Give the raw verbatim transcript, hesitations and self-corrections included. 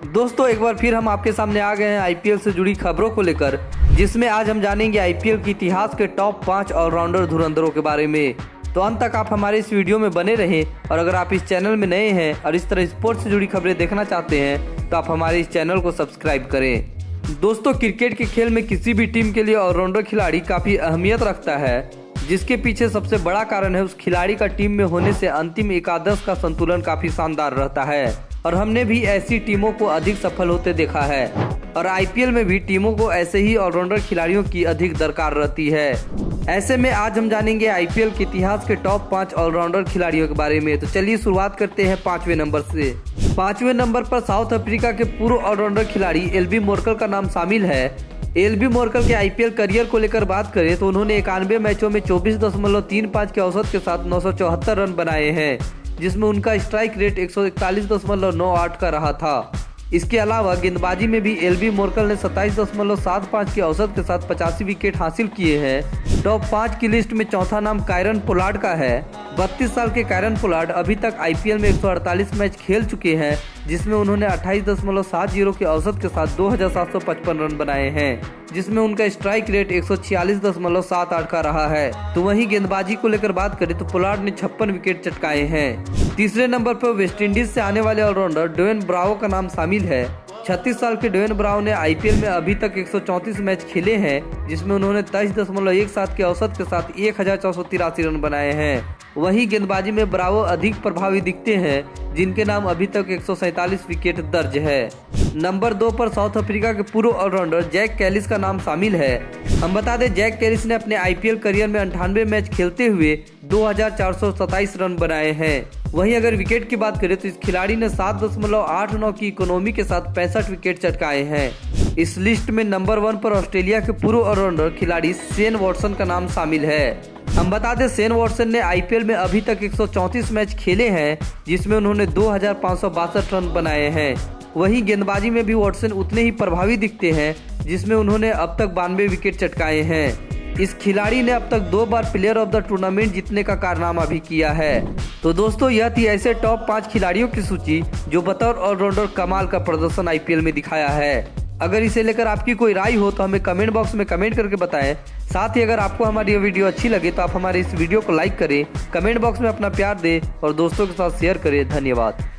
दोस्तों एक बार फिर हम आपके सामने आ गए हैं आईपीएल से जुड़ी खबरों को लेकर, जिसमें आज हम जानेंगे आईपीएल के इतिहास के टॉप पाँच ऑलराउंडर धुरंधरों के बारे में। तो अंत तक आप हमारे इस वीडियो में बने रहें और अगर आप इस चैनल में नए हैं और इस तरह स्पोर्ट्स से जुड़ी खबरें देखना चाहते हैं तो आप हमारे इस चैनल को सब्सक्राइब करें। दोस्तों क्रिकेट के खेल में किसी भी टीम के लिए ऑलराउंडर खिलाड़ी काफी अहमियत रखता है, जिसके पीछे सबसे बड़ा कारण है उस खिलाड़ी का टीम में होने से अंतिम एकादश का संतुलन काफी शानदार रहता है और हमने भी ऐसी टीमों को अधिक सफल होते देखा है और आईपीएल में भी टीमों को ऐसे ही ऑलराउंडर खिलाड़ियों की अधिक दरकार रहती है। ऐसे में आज हम जानेंगे आईपीएल के इतिहास के टॉप पाँच ऑलराउंडर खिलाड़ियों के बारे में। तो चलिए शुरुआत करते हैं पांचवें नंबर से। पांचवें नंबर पर साउथ अफ्रीका के पूर्व ऑलराउंडर खिलाड़ी एल्बी मोर्कल का नाम शामिल है। एल्बी मोर्कल के आईपीएल करियर को लेकर बात करें तो उन्होंने इक्यानवे मैचों में चौबीस दशमलव तीन पाँच के औसत के साथ नौ सौ चौहत्तर रन बनाए हैं, जिसमें उनका स्ट्राइक रेट एक सौ इकतालीस दशमलव नौ आठ का रहा था। इसके अलावा गेंदबाजी में भी एल्बी मोर्कल ने सत्ताईस दशमलव सात पाँच के औसत के साथ पचासी विकेट हासिल किए हैं। टॉप पाँच की लिस्ट में चौथा नाम कायरन पोलार्ड का है। बत्तीस साल के कायरन पोलार्ड अभी तक आईपीएल में एक सौ अड़तालीस मैच खेल चुके हैं, जिसमें उन्होंने अट्ठाईस दशमलव सात जीरो के औसत के साथ दो हजार सात सौ पचपन रन बनाए हैं, जिसमें उनका स्ट्राइक रेट एक सौ छियालीस दशमलव सात आठ का रहा है। तो वहीं गेंदबाजी को लेकर बात करें तो पोलार्ड ने छप्पन विकेट चटकाए हैं। तीसरे नंबर पर वेस्टइंडीज से आने वाले ऑलराउंडर ड्वेन ब्रावो का नाम शामिल है। छत्तीस साल के ड्वेन ब्रावो ने आईपीएल में अभी तक एक सौ चौंतीस मैच खेले हैं, जिसमें उन्होंने तेईस दशमलव एक सात के औसत के साथ एक हजार चार सौ तिरासी रन बनाए हैं। वहीं गेंदबाजी में ब्रावो अधिक प्रभावी दिखते हैं, जिनके नाम अभी तक एक सौ सैंतालीस विकेट दर्ज है। नंबर दो पर साउथ अफ्रीका के पूर्व ऑलराउंडर जैक कैलिस का नाम शामिल है। हम बता दें जैक कैलिस ने अपने आईपीएल करियर में अंठानवे मैच खेलते हुए दो हजार चार सौ सत्ताईस रन बनाए हैं। वहीं अगर विकेट की बात करें तो इस खिलाड़ी ने सात दशमलव आठ नौ की इकोनॉमी के साथ पैंसठ विकेट चटकाए हैं। इस लिस्ट में नंबर वन पर ऑस्ट्रेलिया के पूर्व ऑलराउंडर खिलाड़ी शेन वॉटसन का नाम शामिल है। हम बता दें शेन वॉटसन ने आईपीएल में अभी तक एक सौ चौंतीस मैच खेले हैं, जिसमें उन्होंने दो हजार पाँच सौ बासठ रन बनाए हैं। वहीं गेंदबाजी में भी वॉटसन उतने ही प्रभावी दिखते हैं, जिसमें उन्होंने अब तक बानवे विकेट चटकाए हैं। इस खिलाड़ी ने अब तक दो बार प्लेयर ऑफ द टूर्नामेंट जीतने का कारनामा भी किया है। तो दोस्तों यह थी ऐसे टॉप पाँच खिलाड़ियों की सूची जो बतौर ऑलराउंडर कमाल का प्रदर्शन आईपीएल में दिखाया है। अगर इसे लेकर आपकी कोई राय हो तो हमें कमेंट बॉक्स में कमेंट करके बताएं। साथ ही अगर आपको हमारी ये वीडियो अच्छी लगे तो आप हमारे इस वीडियो को लाइक करें, कमेंट बॉक्स में अपना प्यार दें और दोस्तों के साथ शेयर करें। धन्यवाद।